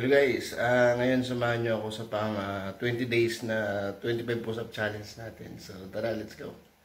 Hello guys, ngayon samahan nyo ako sa pang 20 days na 25 push-up challenge natin. So tara, let's go.